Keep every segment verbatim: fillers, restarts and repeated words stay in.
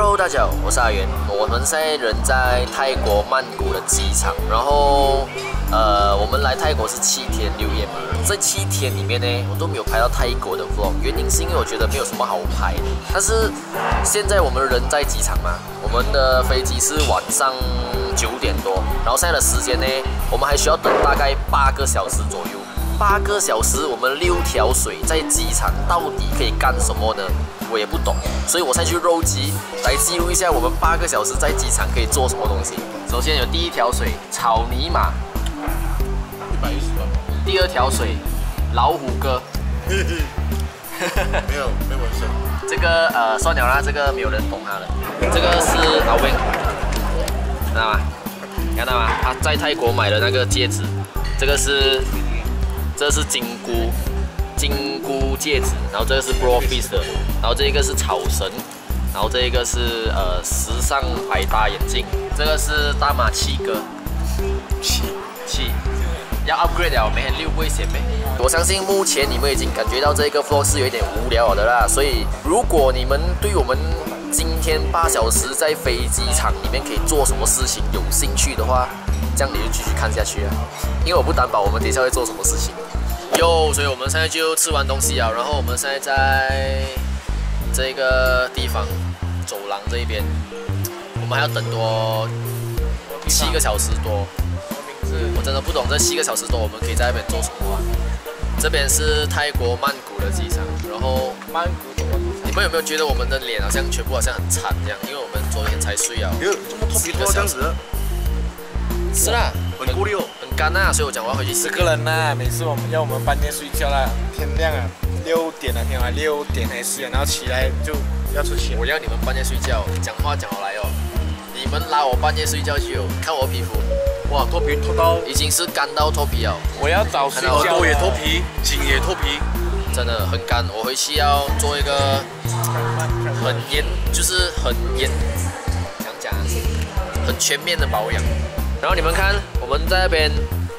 Hello， 大家好，我是阿元。我们现在人在泰国曼谷的机场，然后呃，我们来泰国是七天六夜嘛。这七天里面呢，我都没有拍到泰国的 vlog， 原因是因为我觉得没有什么好拍的。但是现在我们人在机场嘛，我们的飞机是晚上九点多，然后现在的时间呢，我们还需要等大概八个小时左右。八个小时，我们六条水在机场到底可以干什么呢？我也不懂，所以我现在去肉机来记录一下我们八个小时在机场可以做什么东西。首先有第一条水草泥马， 一百一十万。 第二条水老虎哥， 没有没纹身。 这个呃算了啦，这个没有人懂他的。这个是阿 Wing， 看到吗？看到吗？他在泰国买的那个戒指，这个是。这是金菇，金菇戒指，然后这个是 Brofist 的，然后这个是草绳，然后这个是呃时尚百搭眼镜，这个是大马七哥，七七，要 upgrade 了，每天六不会嫌咩？我相信目前你们已经感觉到这个 vlog 是有一点无聊的啦，所以如果你们对我们今天八小时在飞机场里面可以做什么事情有兴趣的话，这样你就继续看下去啊，因为我不担保我们等一下会做什么事情。哟，所以我们现在就吃完东西啊，然后我们现在在这个地方走廊这一边，我们还要等多七个小时多。我真的不懂这七个小时多我们可以在那边做什么、啊。这边是泰国曼谷的机场，然后曼谷你们有没有觉得我们的脸好像全部好像很惨这样？因为我们昨天才睡啊， 哟，这么脱皮脱这样子。 是啦， 很孤立哦， 很干啊，所以我讲我要回去洗。 十个人呐、啊，每次我们要我们半夜睡觉啦，天亮啊，六点啊，天啊，六点才睡啊，然后起来就要出去。 我要你们半夜睡觉，讲话讲好来哦。你们拉我半夜睡觉去哦，看我皮肤， 哇，脱皮脱到已经是干到脱皮了。 我要早睡觉， 耳朵也脱皮，颈也脱皮， 真的很干。我回去要做一个很严，就是很严，讲讲很全面的保养。然后你们看，我们在那边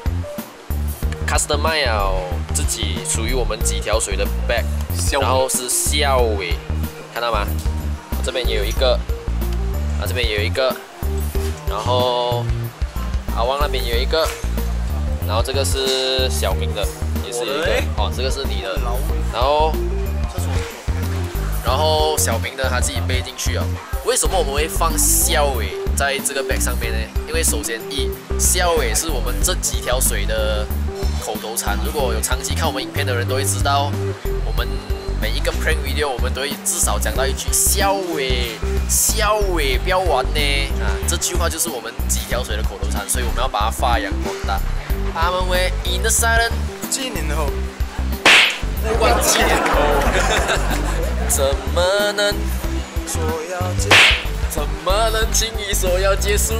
customize 了自己属于我们几条水的 bag， 然后是校尾，看到吗？这边也有一个，啊这边也有一个，然后阿旺那边也有一个，然后这个是小明的，也是有一个，哦这个是你的，然后然后小明的他自己背进去啊。为什么我们会放校尾在这个 bag 上面呢？因为首先一，校尾是我们这几条水的口头禅。如果有长期看我们影片的人都会知道，我们每一个 prank video 我们都会至少讲到一句校尾，校尾不要玩呢啊！这句话就是我们几条水的口头禅，所以我们要把它发扬光大。他们会 in the silent， 几年后， 不管几年后，怎么能？ 说要结， 怎么能轻易说要结束？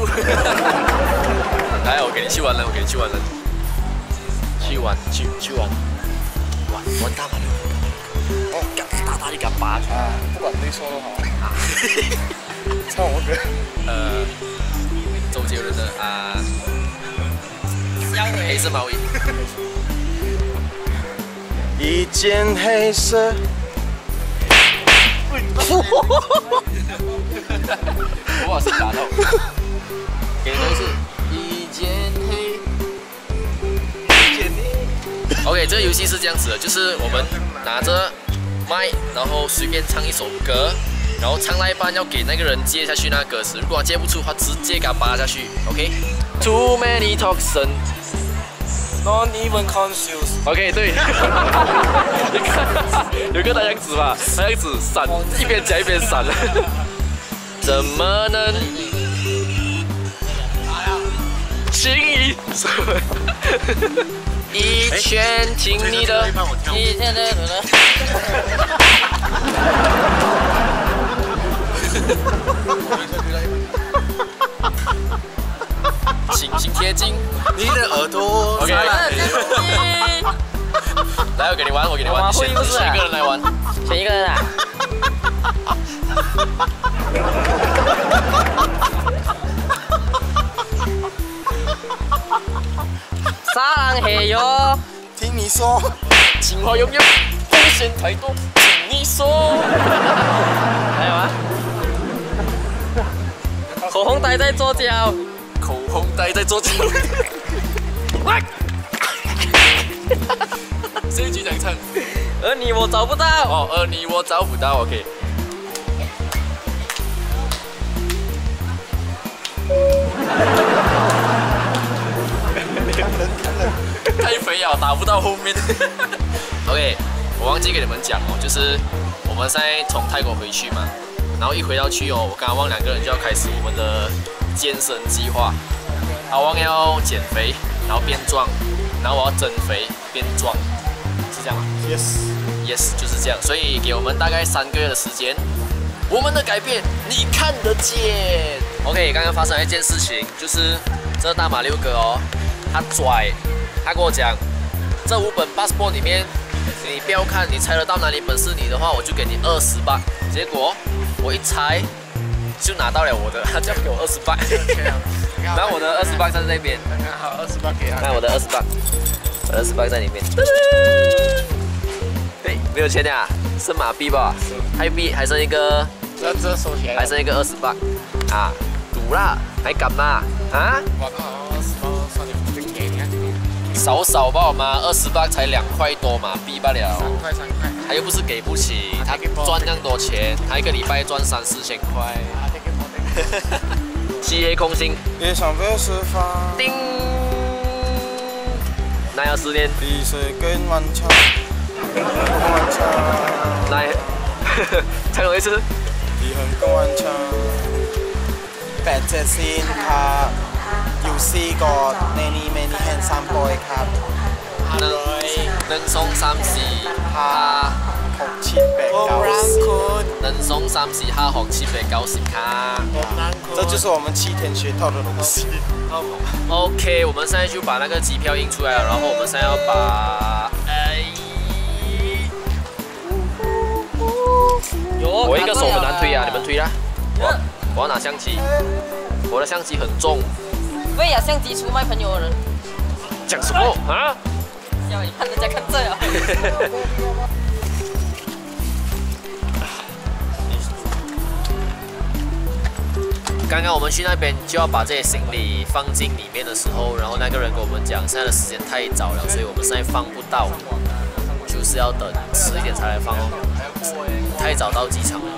来，我给你去玩了，我给你去玩了，去玩，去去玩，玩玩大马路，哦，敢大大力敢拔去啊，不管对错都好啊。唱我歌， 呃，周杰伦的啊，黑色毛衣， 一件黑色。 我是打到，给的是一件黑，一件黑。OK， 这个游戏是这样子的，就是我们拿着麦，然后随便唱一首歌，然后唱到一半要给那个人接下去那个歌词，如果他接不出，他直接给他扒下去。OK。Too many toxins。 Not even confused。 OK， 对。你看，有个那样子吧，那样子闪，一边讲一边闪。怎么能轻易说？一拳听你的，一拳的。轻轻贴近你的耳朵。OK。来，我给你玩，我给你玩，选选一个人来玩，选一个人啊。 沙冷黑哟， 听你说， 情话永远风险太多，听你说。还有吗？ 口红戴在左脚， 口红戴在左脚。喂，这一句怎唱？ 而你我找不到。 哦，而你我找不到 ，OK。太肥了，打不到后面。OK， 我忘记跟你们讲哦，就是我们现在从泰国回去嘛，然后一回到去哦，我跟阿旺两个人就要开始我们的健身计划。阿旺要减肥，然后变壮，然后我要增肥变壮，是这样吗 Yes， ？Yes， 就是这样。所以给我们大概三个月的时间，我们的改变你看得见。OK， 刚刚发生了一件事情，就是这大马六哥哦，他拽，他跟我讲，这五本 passport 里面，你不要看，你猜得到哪里本是你的话，我就给你二十八。结果我一猜就拿到了我的，他就给我二十八。然后我的二十八在那边， 刚刚好二十八给他。 看我的二十八，我的二十八在里面。对，没有钱呀，剩马币吧？泰币还剩一个， 这这收起来。 还剩一个二十八啊，赌啦，还敢吗？啊？ 我靠，二十八算你不给你看。 少少吧，我妈二十八才两块多马币罢了。 三块三块。 他又不是给不起，他赚那么多钱，他一个礼拜赚三四千块。漆黑空心。 别想被释放。 叮。那要十年。 地水跟晚餐。晚餐。 来，再来一次。 地很跟晚餐。แปดเจ็ดซีนครับอยู่ซีกอด many many handsome boy ครับ能能送三四哈หก七แปดเก้าสิบ能送三四哈หก七八九十卡。 这就是我们七天学到的东西。 OK， 我们现在就把那个机票印出来了，然后我们现在要把哎，我一个手很难推啊，你们推啦。我我要拿相机，我的相机很重。 为了相机出卖朋友的人， 讲什么啊？ 要你看人家看这啊！ 刚刚我们去那边就要把这些行李放进里面的时候，然后那个人跟我们讲，现在的时间太早了，所以我们现在放不到，就是要等迟一点才来放哦。太早到机场了。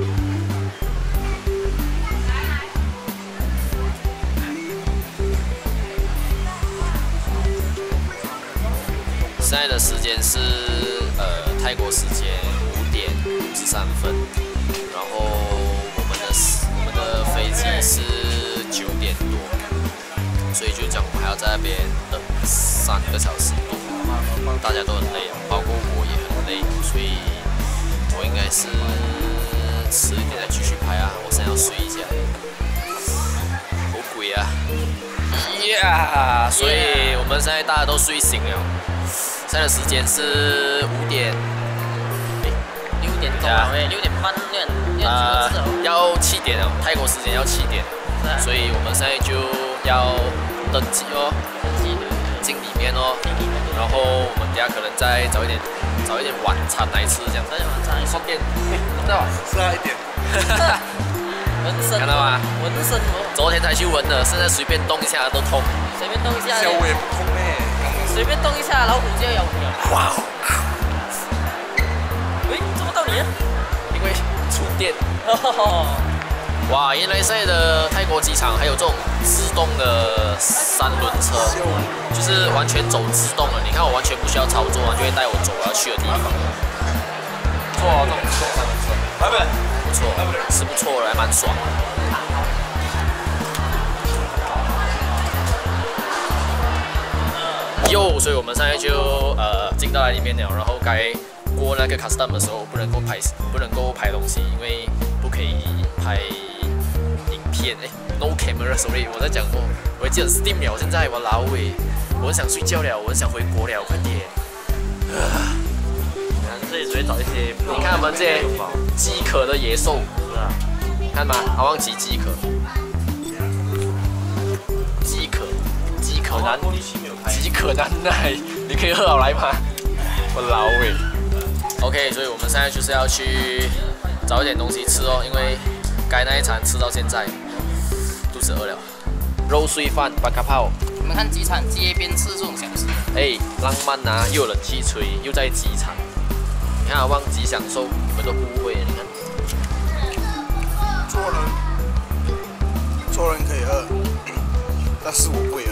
现在的时间是呃泰国时间五点五十三分，然后我们的我们的飞机是九点多，所以就讲我们还要在那边等三个小时多，大家都很累，包括我也很累，所以我应该是迟一点再继续拍啊，我现在要睡一下，好鬼啊！呀、yeah, 所以我们现在大家都睡醒了。现在的时间是五点， 六点多啊，六点半，六点六点呃九要七点了，泰国时间要七点，所以我们现在就要登机哦，进里面哦，然后我们等下可能再找一点找一点晚餐来吃，这样。 早点晚餐， 顺便，知道吧？ 是啊，一点。 纹身， 看到吗？ 纹身哦， 昨天才去纹的，现在随便动一下都痛。 随便动一下， 小尾不痛嘞。 随便动一下，老虎就要咬你了。 哇！ 喂，怎么到你啊？ 因为触电。哇，原来现在的泰国机场还有这种自动的三轮车，就是完全走自动了。你看我完全不需要操作啊，就会带我走我要去的地方。坐这种自动三轮车，不错，是不错的，还蛮爽。哟，所以我们现在就呃进到来里面了，然后该过那个 custom 的时候不能够拍不能够拍东西，因为不可以拍影片。哎 ，no camera，sorry， 我在讲过，我已经很 steam 了，现在我老尾，我很想睡觉了，我很想回国了，快点。啊， 这里只会找一些， 你看我们这些饥渴的野兽， 是啊， 看吗？好忘记饥渴，饥渴，饥渴难。饥渴难耐，你可以喝好来吗？我老尾。OK， 所以我们现在就是要去找一点东西吃哦，因为该那一餐吃到现在。 肚子饿了。肉碎饭、八卡泡， 你们看机场街边吃这种小吃， 哎，浪漫啊，又有冷气吹，又在机场。你看，忘记享受，你们都误会了。你看， 做人，做人可以饿，但是我不会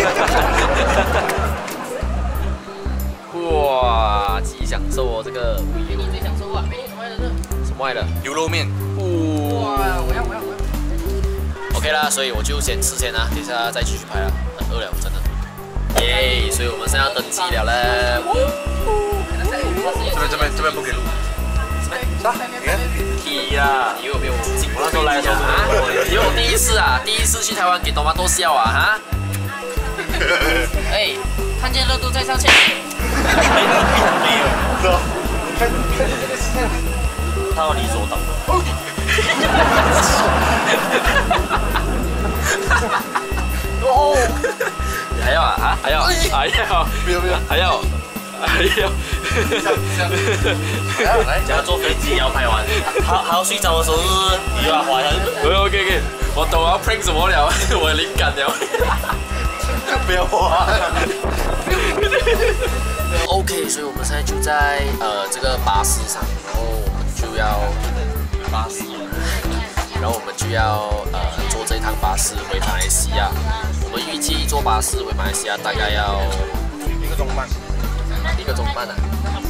饿。哇，极享受哦，这个你最享受啊？没什么来的， 什么来的？ 牛肉面。 哇，我要我要我要。 OK 啦，所以我就先吃先啦，等下再继续拍了，很饿了，真的。耶，所以我们现在要登机了嘞。 这边这边这边不给录。啥？你看。 屁啦！你有没有经过？ 我那时候来的时候啊？你有第一次啊？第一次去台湾给多妈多笑啊？哈？ 哎，看见热度再上去。 没有，是吧？看看这个是，他要理所当然。 哦，还要啊？啊？还要？还要？ 没有没有， 还要？还要？ 来来， 假如坐飞机也要拍完，他他要睡着的时候是你就要滑下去。 OK OK， 我懂要 prank 什么了，我有灵感了。 不要滑。 OK， 所以我们现在就在呃这个巴士上，然后我们就要巴士，然后我们就要呃坐这一趟巴士回马来西亚。我们预计坐巴士回马来西亚大概要一个钟半， 一个钟半啊，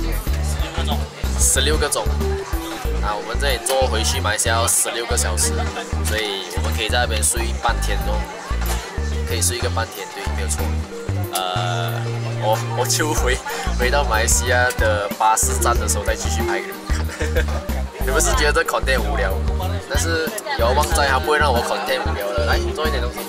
十六个钟。啊，我们这里坐回去马来西亚要十六个小时，所以我们可以在那边睡半天哦，可以睡一个半天，对，没有错。呃，我我就回回到马来西亚的巴士站的时候再继续拍给你们看。你们是觉得这 content 无聊，但是有旺仔他不会让我 content 无聊的，来做一点东西。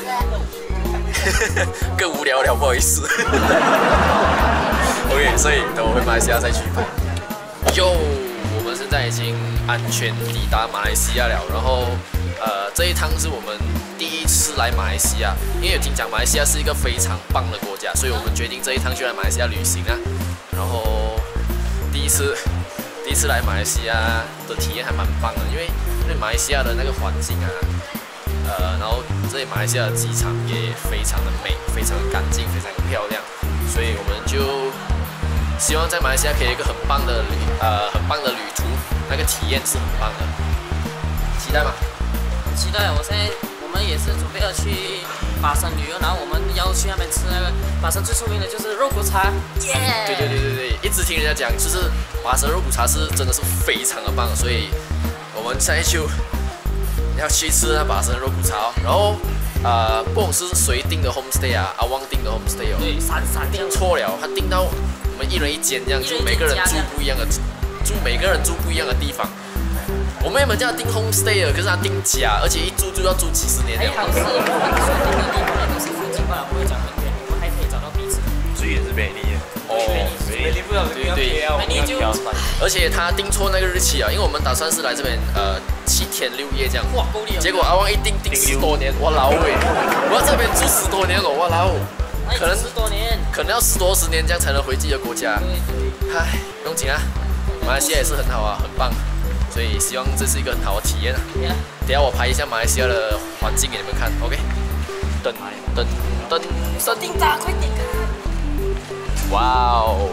更无聊了，不好意思。OK， 所以等我回马来西亚再继续拍。哟，我们现在已经安全抵达马来西亚了，然后呃这一趟是我们第一次来马来西亚，因为有听讲马来西亚是一个非常棒的国家，所以我们决定这一趟就来马来西亚旅行啊。然后第一次第一次来马来西亚的体验还蛮棒的，因为因为马来西亚的那个环境啊，呃，然后这里马来西亚的机场也非常的美，非常的干净，非常的漂亮，所以我们就希望在马来西亚可以有一个很棒的旅呃很棒的旅途，那个体验是很棒的，期待吗？ 期待！我现在我们也是准备要去巴生旅游，然后我们要去那边吃那个巴生最出名的就是肉骨茶，耶！ 对对对对对，一直听人家讲，就是巴生肉骨茶是真的是非常的棒，所以我们现在就要去吃那巴生肉骨茶哦。然后呃，不懂是谁订的 homestay 啊，阿旺订的 homestay 哦， 对，闪闪订错了，他订到我们一人一间这样，就每个人住不一样的，住每个人住不一样的地方。我们原本叫他订 homestay 的，可是他订假，而且一住就要住几十年还了。 好是我们所订的地方也都是附近罢了，不会讲很远，我们还可以找到彼此。 水也是美丽的。 哦， 美丽不了， 对对， 美丽就而且他订错那个日期啊，因为我们打算是来这边呃七天六夜这样。 哇，够力了！ 结果阿旺一订订十多年，我老喂，我要这边住十多年了，我老，可能十多年， 可能要十多十年这样才能回自己的国家。 对对。 唉，不用紧啊，马来西亚也是很好啊，很棒，所以希望这是一个很好的体验啊。等下我拍一下马来西亚的环境给你们看 ，OK？ 噔噔噔噔， 订单快点！ 哇哦！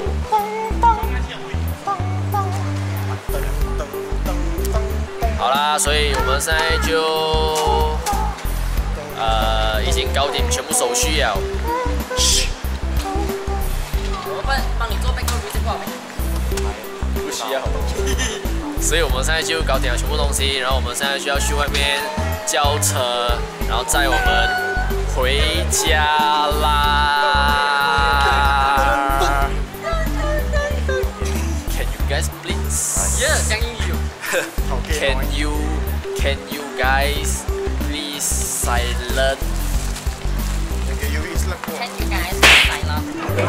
好啦，所以我们现在就呃已经搞定全部手续了。 我帮帮你做 background music 不好没？ 不需要。所以我们现在就搞定了全部东西，然后我们现在需要去外面叫车，然后载我们回家啦。Can you guys please? Yeah， 讲英语。 Can you Can you guys please silent? Can you please let go? Can you guys 来了。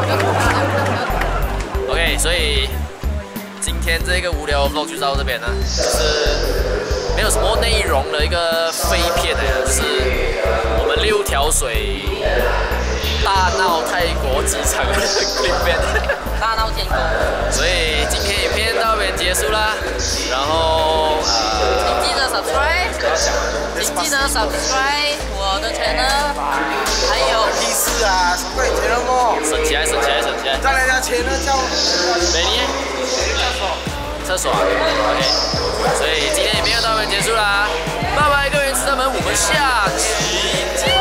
OK， 所以今天这个无聊 vlog 就到这边了，就是没有什么内容的一个废片来的，就是我们六条水大闹泰国职场的 clip 片。 大闹天宫。 所以今天影片到这边结束啦，然后呃， 请记得 subscribe， 请记得 subscribe 我的 channel， 还有屁事啊，什么鬼 channel 么？ 省起来，省起来，省起来。 再来家 channel 叫美妮，厕所啊 ，OK。所以今天影片就到这边结束啦，拜拜，各位原子们，我们下期见。